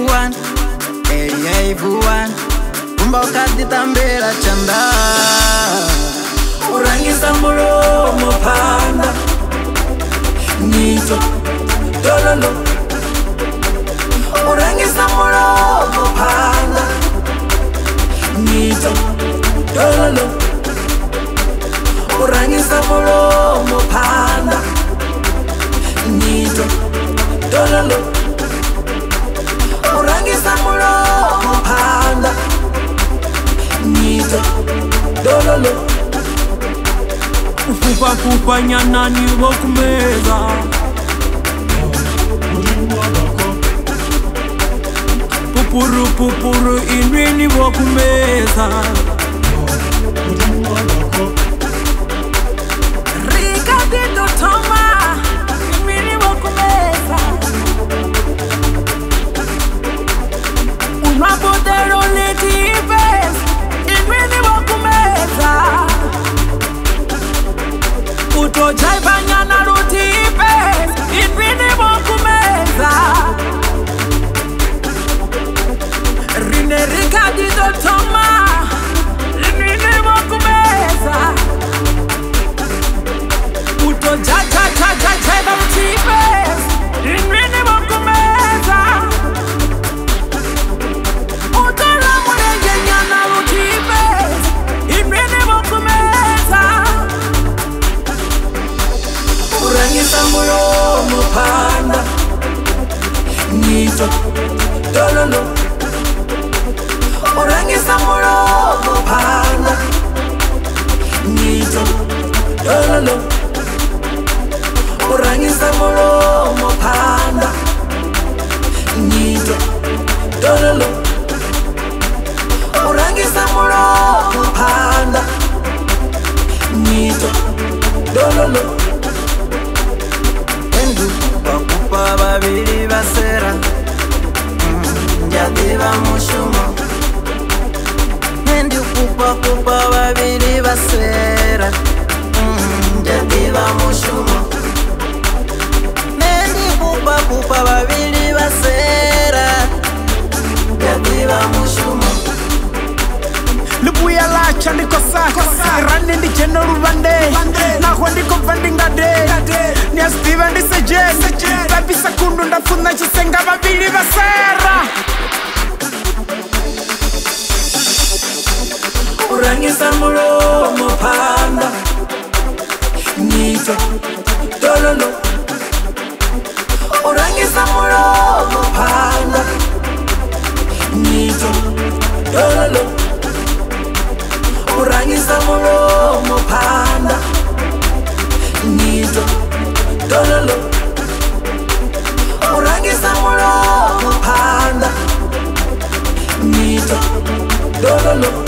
vuan, Elia vuan, Umboka ditambela chanda. Urangisa mulomo panda, Nito dololo. Urangisa mulomo panda, Nito dololo. Urangisa mulomo panda, Nito dololo. Urangisa mulomo panda, Nito dololo. Kupa nyana ni wokumeza, Pupuru inwi ni wokumeza. Ricardito Toma, inwi ni wokumeza. Una potero letibes, inwi ni wokumeza. Uto jai banyana rutibes, inwi ni wokumeza. Rine Ricardito Toma, inwi ni wokumeza. Uto jai rutibes, inwi ni wokumeza. Uto ramure yenyana rutibes, inwi ni wokumeza. Urangisa mulomo panda, Nito dololo. Urangisa mulomo panda, Nito dololo. Urangisa mulomo panda, Nito dololo. Urangisa mulomo panda, Nito dololo. Kupa babili basera, Njadiva mushumo. Endi kupa babili basera, Njadiva mushumo. Endi kupa babili basera, Njadiva mushumo. Lubuya lacha ndiko sako, Rande ndi jeno rubande, Nako ndiko vandingade, Nia Steven ndi sejen, Babi sakundu ndafuna chisenga babili basera. Urangisa mulomo panda, Nito dololo. Urangisa mulomo panda, Nito dololo. Urangisa mulomo panda, Nito dololo. Urangisa mulomo panda, Nito dololo.